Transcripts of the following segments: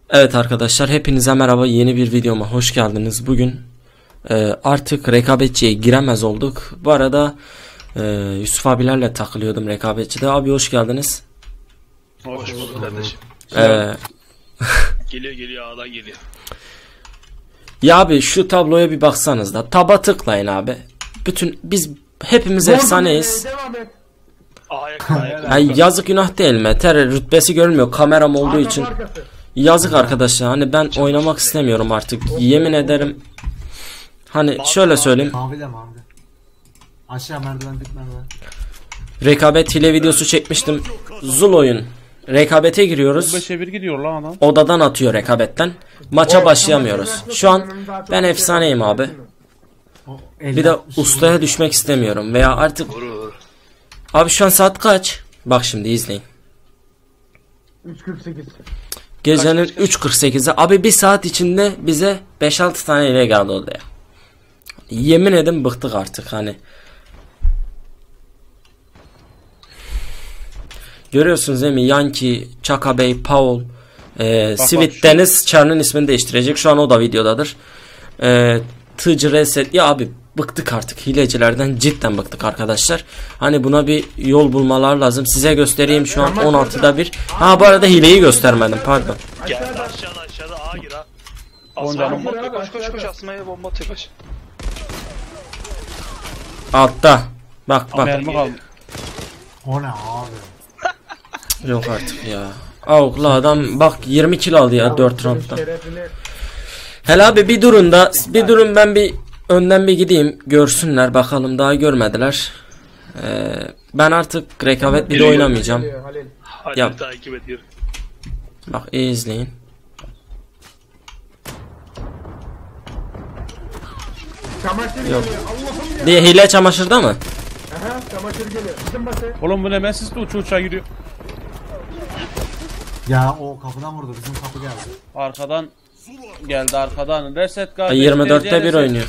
Evet arkadaşlar, hepinize merhaba, yeni bir videoma hoş geldiniz. Bugün artık rekabetçiye giremez olduk. Bu arada Yusuf abilerle takılıyordum rekabetçide. Abi hoş geldiniz. Hoş bulduk kardeşim. Geliyor ağdan geliyor. Ya abi şu tabloya bir baksanız da, taba tıklayın abi. Biz hepimiz efsaneyiz. Ay, yazık günah değil mi? Rütbesi görünmüyor kameram olduğu için. Yazık arkadaşlar, hani ben oynamak istemiyorum artık, yemin ederim. Hani şöyle söyleyeyim. Mavi. Aşağı merdiven, dik merdiven. Rekabet hile videosu çekmiştim. Zul oyun. Rekabete giriyoruz. 5'e 1 gidiyor lan adam. Odadan atıyor rekabetten. Maça başlayamıyoruz. Şu an ben efsaneyim abi. Bir de ustaya düşmek istemiyorum. Veya artık... Abi şu an saat kaç? Bak şimdi izleyin. 3.48. Gecenin 3.48'i. Abi bir saat içinde bize 5-6 tane ile geldi odaya. Yemin ederim bıktık artık hani. Görüyorsunuz değil mi? Yankee, Chaka Bey, Paul, Sivit Deniz Çar'ın ismini değiştirecek. Şu an o da videodadır. Tıcı Reset. Ya abi bıktık artık. Hilecilerden cidden bıktık arkadaşlar. Hani buna bir yol bulmalar lazım. Size göstereyim, şu an 16'da 1. Ha bu arada hileyi göstermedim, pardon. Gel aşağıda ağa gir ha. Asmaya bomba atıyor, koş asmaya bomba atıyor, koş. Altta. Bak. Mermi kaldı. O ne abi? Yok artık ya. Avuklu adam bak 20 kill aldı ya 4 roundda. Hele abi bir durun ben bir önden bir gideyim, görsünler bakalım, daha görmediler. Ben artık rekabet bile oynamayacağım. Hadi takip ediyorum. Bak iyi izleyin. Yok. Diye hile çamaşırda mı? Aha, çamaşır geliyor. Bizim base. Oğlum bu ne, ben sizde uça giriyor. Ya o kapıdan vurdu, bizim kapı geldi. Arkadan geldi, arkadan. Reset kardeş. 24'te 1 oynuyor.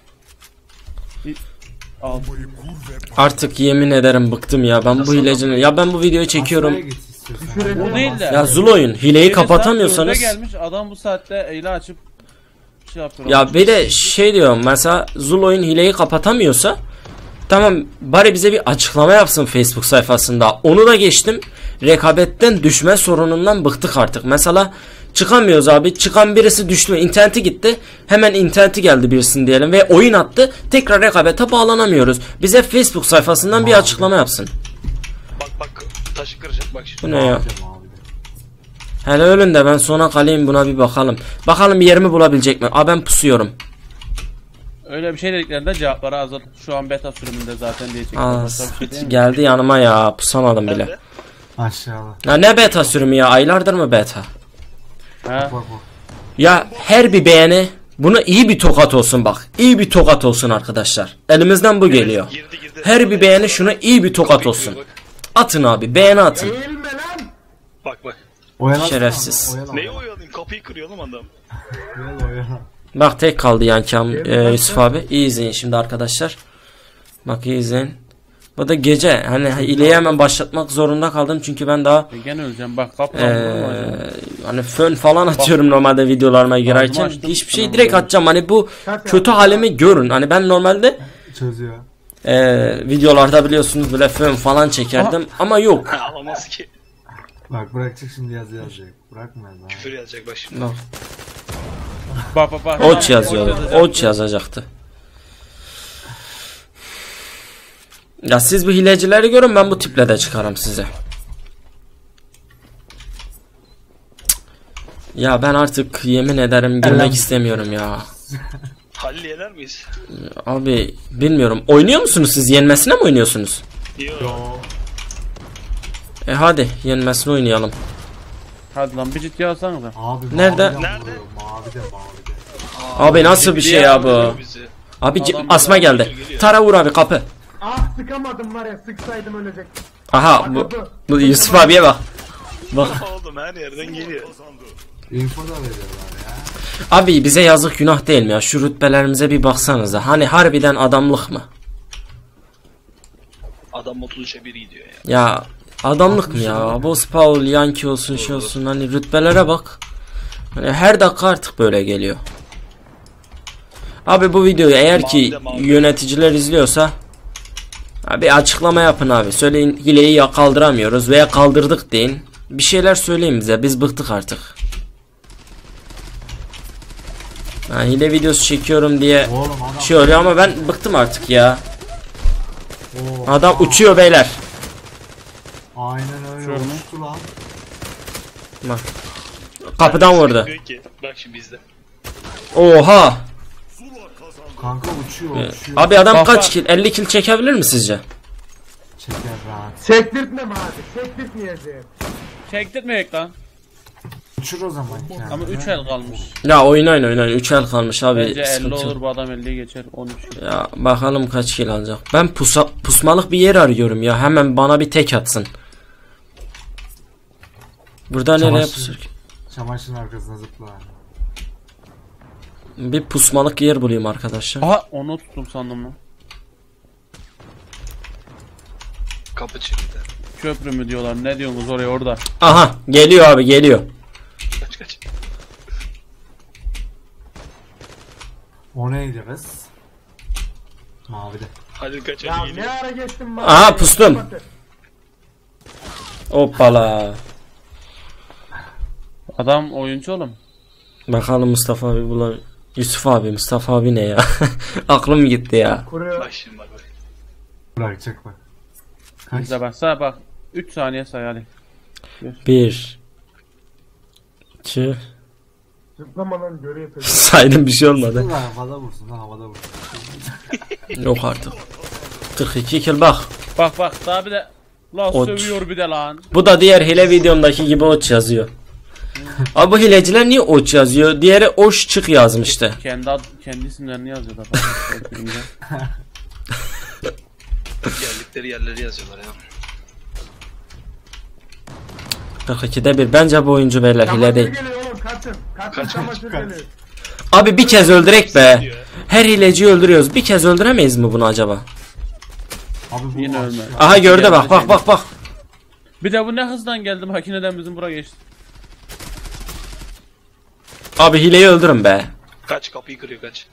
Al. Artık yemin ederim bıktım ya, ben bu hilecini. Ya ben bu videoyu çekiyorum. Aşağıya git istiyorsan. Bu değil de. Ya Zul oyun, hileyi Gece saat kapatamıyorsanız. 4'e gelmiş adam, bu saatte eyle açıp şey yapıyor. Ya bir de şey diyorum, mesela Zul oyun hileyi kapatamıyorsa tamam, bari bize bir açıklama yapsın Facebook sayfasında. Onu da geçtim, rekabetten düşme sorunundan bıktık artık. Mesela çıkamıyoruz abi, çıkan birisi düştü, interneti gitti, hemen interneti geldi birisinin diyelim ve oyun attı, tekrar rekabete bağlanamıyoruz. Bize Facebook sayfasından bir açıklama yapsın. Bak taşı kıracak bak şimdi. Bu ne ya? Mavi. Hele ölün de ben sona kalayım, buna bir bakalım. Bakalım bir yerimi bulabilecek mi? Aa ben pusuyorum. Öyle bir şey dediklerinde cevapları hazır. Şu an beta sürümünde zaten diyecek. Geldi yanıma ya, pusamadım bile. Nerede? Aşağıda. Ya ne beta sürümü ya, aylardır mı beta? He. Bak. Ya her bir beğeni buna iyi bir tokat olsun bak. İyi bir tokat olsun arkadaşlar. Elimizden bu geliyor. Girdi. Her bir beğeni şuna iyi bir tokat olsun. Atın abi, beğeni atın. Eğilme lan. Bak. Oyalan. Şerefsiz. Neyi oyalayayım? Kapıyı kırıyor oğlum adam. Oyalan. Bak tek kaldı Yankam, Yusuf abi. İyi izleyin şimdi arkadaşlar. Bak iyi izleyin. Bu da gece, hani hileyi hemen başlatmak zorunda kaldım çünkü ben daha Gene öleceğim bak, kapıdan hani fön falan atıyorum normalde videolarıma girerken. açtım. Hiçbir şey direkt atacağım, hani bu kötü halimi görün. Hani ben normalde Çözüyor. videolarda biliyorsunuz böyle fön falan çekerdim ama yok. Alamaz ki. Bak bırakacak şimdi yazı yazacak. Bırakma lan. Küfür yazacak bak şimdi. Bak. Bak. Oç yazıyor. Oç yazacaktı. Ya siz bu hilecileri görün, ben bu tiple de çıkarım size. Ya ben artık yemin ederim girmek istemiyorum ya. Halil yener miyiz? Abi bilmiyorum. Oynuyor musunuz siz? Yenmesine mi oynuyorsunuz? Yok. Hadi yenmesine oynayalım. Hadi lan bir ciddi alsanıza. Abi Nerede? Mavide. Abi nasıl bir şey ya bu? Bizi. Abi Adam asma geldi. Tara vur abi, kapı. Ah sıkamadım var ya, sıksaydım ölecek. Aha bu Yusuf abiye bak. Bak. Oğlum her yerden geliyor. Info da veriyorlar ya. Abi bize yazık günah değil mi ya? Şu rütbelerimize bir baksanıza. Hani harbiden adamlık mı? Adam 33'e 1 gidiyor ya. Ya adamlık mı ya? Boss Paul, Yankee olsun, şey olsun, hani rütbelere bak. Yani her dakika artık böyle geliyor. Abi bu videoyu eğer ki yöneticiler izliyorsa bir açıklama yapın abi. Söyleyin hileyi ya kaldıramıyoruz veya kaldırdık deyin. Bir şeyler söyleyin bize. Biz bıktık artık. Yani hile videosu çekiyorum diye Oğlum adam. şey oluyor ama ben bıktım artık ya. Oo, Adam uçuyor beyler. Aynen öyle Uçuyor mu? uçtu lan. Bak. Kapıdan vurdu. Diyor ki, bak şimdi bizde. Oha. Kanka uçuyor uçuyor. Abi adam Kafa- kaç kill? 50 kill çekebilir mi sizce? Çeker rahat. Çektirtme mi abi? Çektirtmeyeceğim. Çektirmeyek lan. Uçur o zaman kendini. Ama 3 el kalmış. Ya oynayın 3 el kalmış abi. Bence 50 sıkıntı yok. olur, bu adam 50'yi geçer. 13. Ya bakalım kaç kill alacak. Ben pusmalık bir yer arıyorum ya. Hemen bana bir tek atsın. Burada nereye Çamaşır. pusur ki? Çamaşırın arkasına zıpla. Bir pusmalık yer bulayım arkadaşlar. Aha, onu tuttum sandım lan. Kapı çıktı. Köprü mü diyorlar, ne diyorsunuz oraya, orada. Aha geliyor abi geliyor. Kaç kaç. O neydi kız? Mavide. Halil kaç Ya hadi ne geliyor. ara geçtin bana? Aha, pustum. Hoppala. Adam oyuncu oğlum. Bakalım Mustafa abi bular. Yusuf abi, Mustafa abi ne ya? Aklım gitti ya. Kuruyor. Bak şimdi bak. Bırakacak bak. Kaç? Bize bak, sağ bak. 3 saniye say hadi. 1 2 Zıplamadan görüyor tabii. saydım bir şey olmadı. Dur lan havada vursun lan havada vursun. Yok artık. 42 kill bak. Bak bak, daha bir de la Oç. sövüyor bir de lan. Bu da diğer hile videomdaki gibi oç yazıyor. Abi bu hileciler niye oç yazıyor? Diğeri oş çık yazmıştı. Kendi isimlerini yazıyor da. Geldikleri yerleri yazıyorlar ya. 42'de bir. Bence bu oyuncu beyler hile Çamaşır değil. geliyor oğlum kaçın. Kaçın çamaşır geliyor. Abi bir kez öldürek be. Her hileciyi öldürüyoruz. Bir kez öldüremeyiz mi bunu acaba? Abi bu Yine maç- ölme. Aha gördü bak. Bir de bu ne hızdan geldi, makineden bizim buraya geçti. Abi hileyi öldürün be. Kaç kapıyı kırıyor kaç.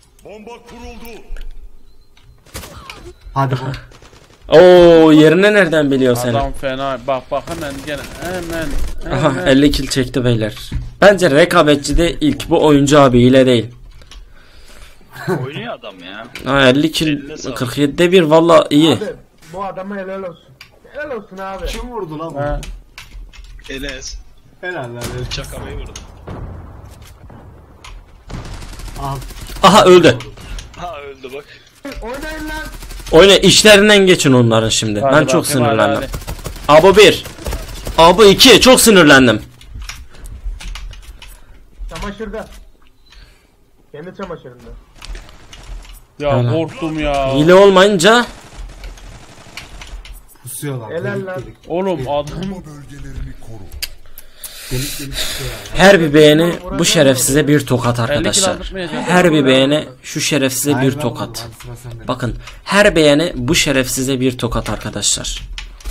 Hadi bu. Oo yerini nereden biliyor seni? Adam fena. Bak bak, hemen gene hemen. Aha 50 kill çekti beyler. Bence rekabetçide ilk bu oyuncu abi hile değil. Oynuyor adam ya. Ha 50 kill Eline sağlık. 47'de bir valla iyi. Abi bu adama helal olsun. Helal olsun abi. Kim vurdu lan Ha. bunu? Enes. Helal lan. helal. Çakamayı vurdu. Al. Aha öldü. Ha öldü bak. Oynayın lan. Oyna işlerinden geçin onların şimdi. Hadi Ben çok bakayım, hadi, sinirlendim. hadi. Abi 1. Abi 2 çok sinirlendim. Çamaşırda. Kendi çamaşırında. Ya Helal. korktum ya. Hile olmayınca Pusuyorlar. Helal Delik lan. delik. Oğlum adam Delik delik pusuyorlar. her bir beğeni bu şerefsize bir tokat 50 kill arkadaşlar. aldırtmayacak. Her bir beğeni şu şerefsize Hayır, bir ben tokat. vurdum. Hadi sıra sende. Bakın her beğeni bu şerefsize bir tokat arkadaşlar.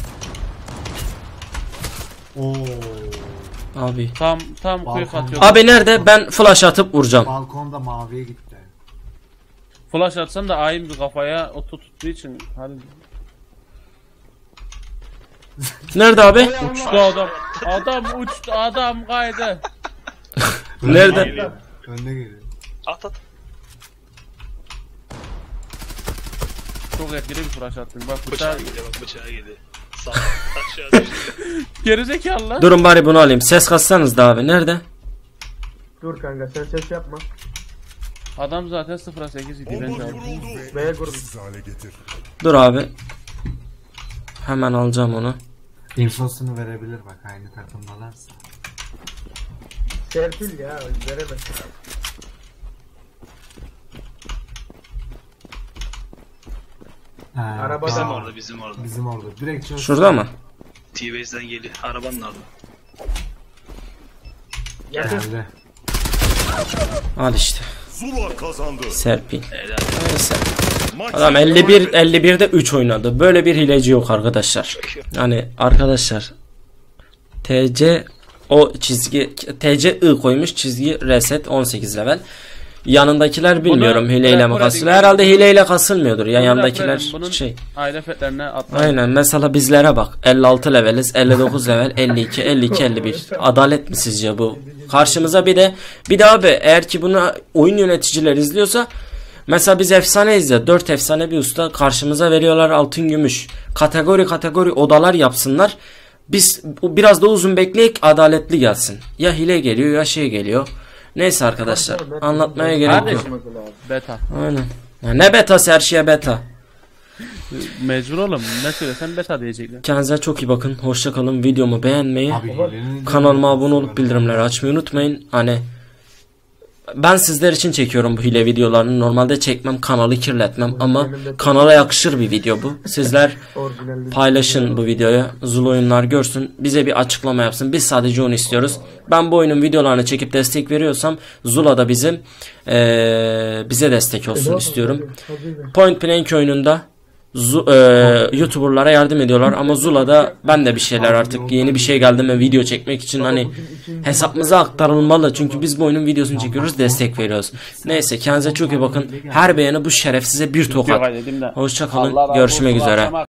Oo. Abi. tam quick Balkon. atıyor. Abi nerede? Ben flash atıp vuracağım. Balkonda maviye gitti. Flash atsan da ayın bir kafaya otu tuttuğu için. Hadi. Nerede abi? Uçtu adam. Adam uçtu, adam kaydı. Nerede? Önde geliyor. At at. Çok etkili bir flash attın. Bak bıçağı. Bıçağa geliyor bak bıçağa geliyor. Sağ aşağı düştü. Gerizekalı lan. Durun bari bunu alayım. Ses kassanız da abi. Nerede? Dur kanka sen ses yapma. Adam zaten 0'a 8 idi bence abi. B'ye kurdum. Dur abi. Hemen alacağım onu. İnfosunu verebilir bak aynı takımdalarsa. Serpil ya veremez. Ha, Araba Bizim da- orada bizim orada. Bizim orada. Direkt çöz. Şurada mı? T-Base'den geliyor. Arabanın orada. Yakın. Geldi. Al işte. Zula kazandı. Serpil. Helal. Neyse. Maç Adam 51'de 3 oynadı. Böyle bir hileci yok arkadaşlar. Yani arkadaşlar TC O çizgi TCI koymuş, çizgi reset 18 level. Yanındakiler bilmiyorum hileyle mi kasılıyor. Herhalde hileyle kasılmıyordur ya, yanındakiler Bunun şey. aile fetlerine atlar. Aynen, mesela bizlere bak, 56 leveliz, 59 level, 52 52 51. Adalet mi sizce bu? Karşımıza bir de abi, eğer ki bunu oyun yöneticiler izliyorsa, mesela biz efsaneyiz ya, 4 efsane bir usta karşımıza veriyorlar, altın gümüş. Kategori odalar yapsınlar. Biz biraz da uzun bekleyek, adaletli gelsin. Ya hile geliyor ya şey geliyor. Neyse arkadaşlar, anlatmaya gerek yok. Kardeşim beta. Aynen. Ya ne betası, her şeye beta. Mecbur oğlum. Ne söylesen beta diyecekler. Kendinize çok iyi bakın. Hoşça kalın. Videomu beğenmeyi, Abi hilenin kanalıma abone olup bildirimleri açmayı unutmayın. Hani ben sizler için çekiyorum bu hile videolarını. Normalde çekmem, kanalı kirletmem ama kanala yakışır bir video bu. Sizler paylaşın bu videoyu. Zul Oyunlar görsün. Bize bir açıklama yapsın. Biz sadece onu istiyoruz. Ben bu oyunun videolarını çekip destek veriyorsam, Zula da bize destek olsun istiyorum. Point Blank oyununda YouTuber'lara yardım ediyorlar ama Zula'da ben de bir şeyler, artık yeni bir şey geldi mi video çekmek için hani hesabımıza aktarılmalı, çünkü biz bu oyunun videosunu çekiyoruz, destek veriyoruz. Neyse, kendinize çok iyi bakın. Her beğeni bu şerefsize bir tokat. Hoşça kalın, görüşmek üzere.